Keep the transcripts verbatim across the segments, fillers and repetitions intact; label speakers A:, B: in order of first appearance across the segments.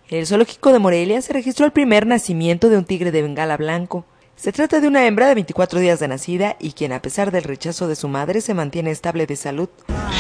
A: En el zoológico de Morelia se registró el primer nacimiento de un tigre de Bengala blanco. Se trata de una hembra de veinticuatro días de nacida y quien, a pesar del rechazo de su madre, se mantiene estable de salud.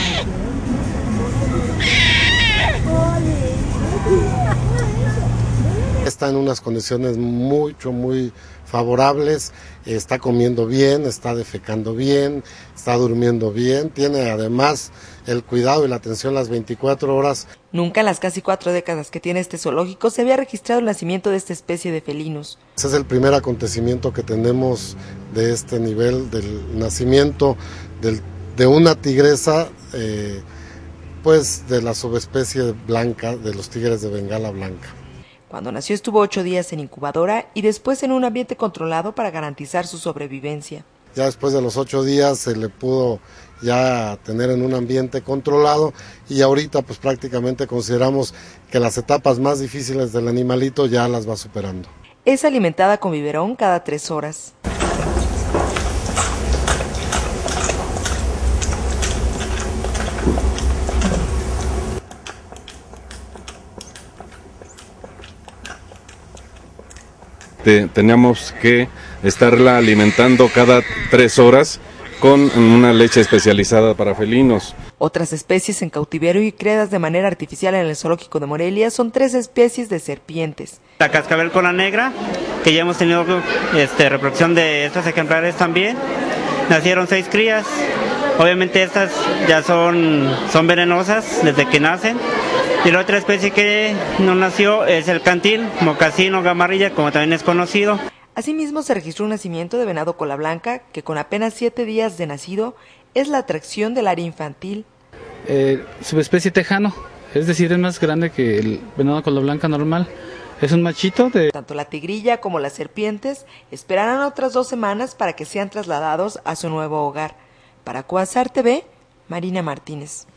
B: Está en unas condiciones mucho, muy favorables, está comiendo bien, está defecando bien, está durmiendo bien, tiene además el cuidado y la atención las veinticuatro horas.
A: Nunca en las casi cuatro décadas que tiene este zoológico se había registrado el nacimiento de esta especie de felinos.
B: Ese es el primer acontecimiento que tenemos de este nivel, del nacimiento del, de una tigresa, eh, pues de la subespecie blanca, de los tigres de Bengala blanca.
A: Cuando nació estuvo ocho días en incubadora y después en un ambiente controlado para garantizar su sobrevivencia.
B: Ya después de los ocho días se le pudo ya tener en un ambiente controlado y ahorita pues prácticamente consideramos que las etapas más difíciles del animalito ya las va superando.
A: Es alimentada con biberón cada tres horas.
C: Teníamos que estarla alimentando cada tres horas con una leche especializada para felinos.
A: Otras especies en cautiverio y criadas de manera artificial en el zoológico de Morelia son tres especies de serpientes.
D: La cascabel cola negra, que ya hemos tenido este, reproducción de estos ejemplares también. Nacieron seis crías. Obviamente estas ya son, son venenosas desde que nacen. Y la otra especie que no nació es el cantil, mocasín o gamarrilla, como también es conocido.
A: Asimismo se registró un nacimiento de venado cola blanca, que con apenas siete días de nacido es la atracción del área infantil.
E: Eh, subespecie tejano, es decir, es más grande que el venado cola blanca normal. Es un machito de...
A: Tanto la tigrilla como las serpientes esperarán otras dos semanas para que sean trasladados a su nuevo hogar. Para Cuasar T V, Marina Martínez.